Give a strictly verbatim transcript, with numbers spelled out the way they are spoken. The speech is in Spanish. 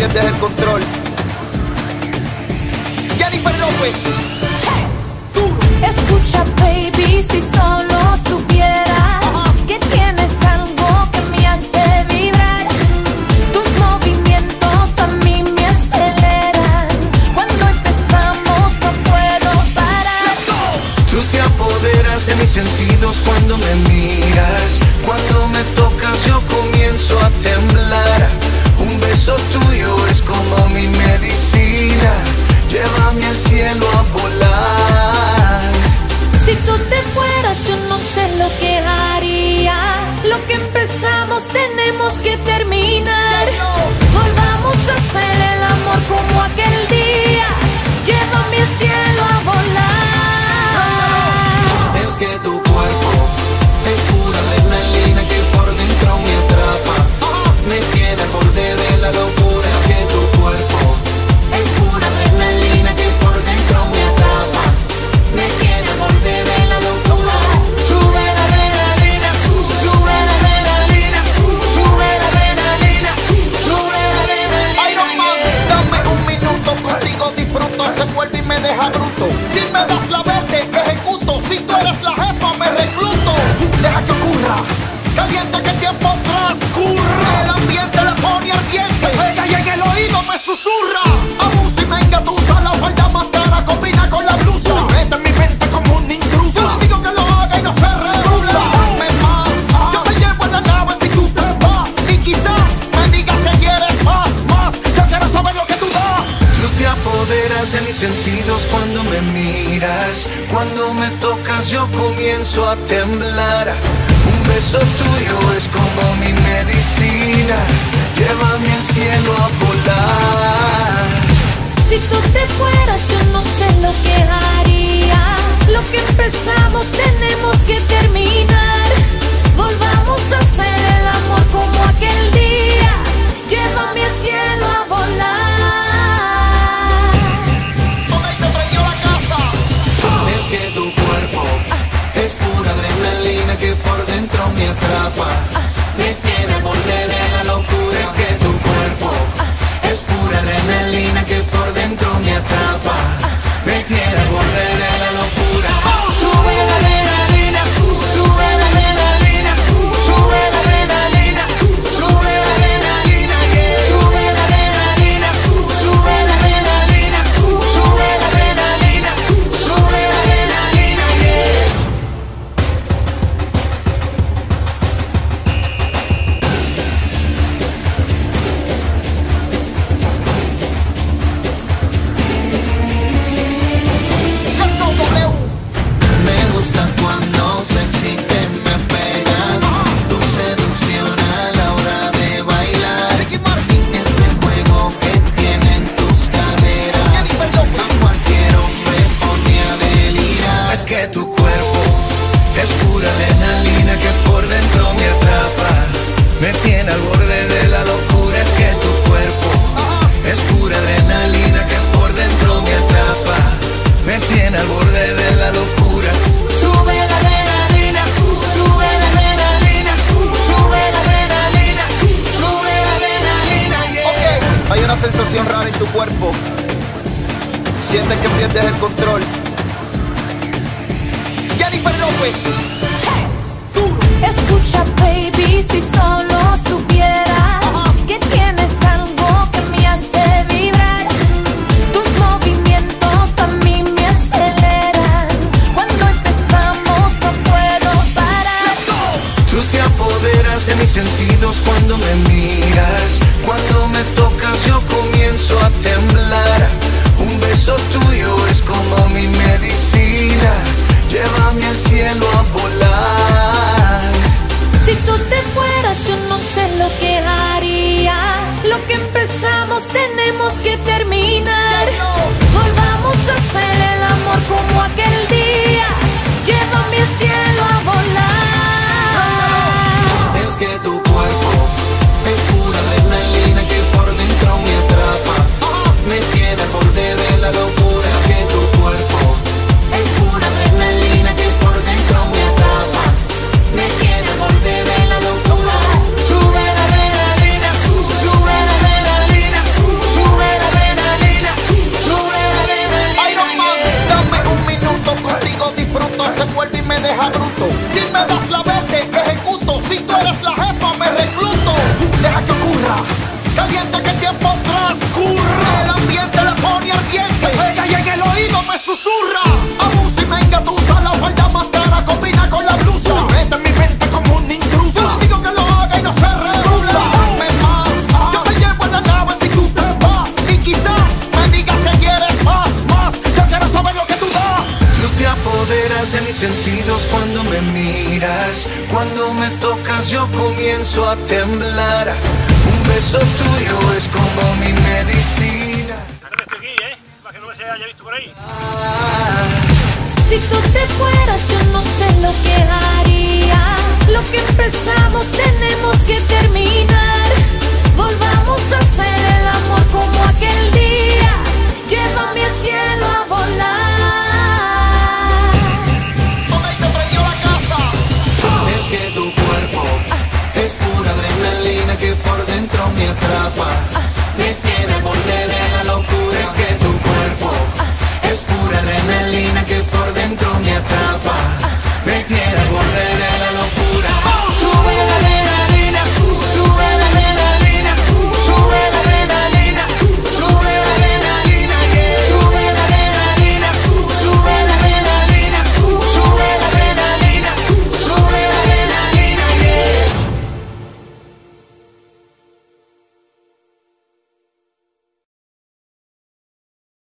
pierdes el control. Jennifer López. Duro. Escucha, baby, si solo supieras que tienes algo que me hace vibrar. Tus movimientos a mí me aceleran. Cuando empezamos no puedo parar. Tú te apoderas de mis sentidos cuando me miras. Cuando me tocas yo comienzo a temblar. Un beso tuyo es como mi medicina. Llévame al cielo a volar. Si tú te fueras yo no sé lo que haría. Lo que empezamos tenemos que terminar. Volvamos a hacer el amor como aquel día. Llévame al cielo a volar. Es que tu cuerpo es pura adrenalina que por dentro me atrapa. Me tiene al borde de la locura. Es que tu cuerpo es pura adrenalina que por dentro me atrapa. Me tiene al borde de la locura. Sube la adrenalina, sube la adrenalina, sube la adrenalina, sube la adrenalina. Iron Man, dame un minuto contigo, disfruto. Se vuelve y me deja bruto. Si me das la verde, ejecuto. Si tú eres la jefa, me recluto. Deja que ocurra, caliente que el tiempo transcurra. El ambiente le pone ardiente. Se pega y en el oído me susurra. Abusa y me engatusa. La falda más cara combina con la blusa. Se mete en mi mente como un intruso. Yo le digo que lo haga y no se rehúsa. Dame más, yo te llevo en la nave si tú te vas. Y quizás me digas que quieres más, más. Yo quiero saber lo que tú das. Tú te apoderas de mis sentidos cuando me miras. Cuando me tocas yo comienzo a temblar. Un beso tuyo es como mi medicina. Llévame al cielo a volar. Si tú te fueras yo no sé lo que haría. Lo que empezamos tenemos que terminar. Volvamos a hacer el amor como aquel día. Llévame al cielo a volar. Ok, se prendió la casa. Es que tu cuerpo es pura adrenalina que por dentro me atrapa. Me tiene al borde de la locura. Es que tu cuerpo es pura adrenalina que por dentro me atrapa. Me tiene al borde de la locura. Sube la adrenalina, sube la adrenalina, sube la adrenalina, sube la adrenalina, sube la adrenalina, sube la adrenalina, sube la adrenalina, sube la adrenalina, yeah. Let's go, W. Me gusta cuando sexy te me pegas. Tu seducción a la hora de bailar. Ricky Martin. Ese juego que tienen tus caderas. Jennifer López. A cualquier hombre pone a delirar. Es que tu cuerpo es pura adrenalina que por dentro me atrapa. Me tiene al borde de la locura. Es que tu cuerpo es pura adrenalina que por dentro me atrapa. Me tiene al borde de la locura. Sube la adrenalina, sube la adrenalina, sube la adrenalina, sube la adrenalina, yeah. Ok, hay una sensación rara en tu cuerpo. Sientes que pierdes el control. Jennifer López. Duro. Escucha, baby, si solo supieras que tienes algo que me hace vibrar. Tus movimientos a mí me aceleran. Cuando empezamos no puedo parar. Tú te apoderas de mis sentidos cuando me miras. Cuando me tocas yo comienzo a temblar. Un beso tuyo es como mi medicina. Llévame al cielo a volar. Si tú te fueras yo no sé lo que haría. Lo que empezamos tenemos que terminar. Volvamos a hacer el amor como aquel día. Llévame al cielo a volar. Es que tu cuerpo es pura adrenalina que por dentro me atrapa. Me tiene al borde de la locura. Es que tu cuerpo apoderas de mis sentidos cuando me miras. Cuando me tocas yo comienzo a temblar. Un beso tuyo es como mi medicina. Estoy aquí, ¿eh? Para que no me se haya visto por ahí. Si tú te fueras yo no sé lo que haría. Lo que empezamos tenemos que terminar. Volvamos a hacer el amor como aquel día. Llévame al cielo a volar. Toma y se prendió la casa. Es que tu cuerpo es pura adrenalina que por dentro me atrapa. Me tiene al borde de la locura. Es que tu cuerpo es pura adrenalina que por dentro me atrapa.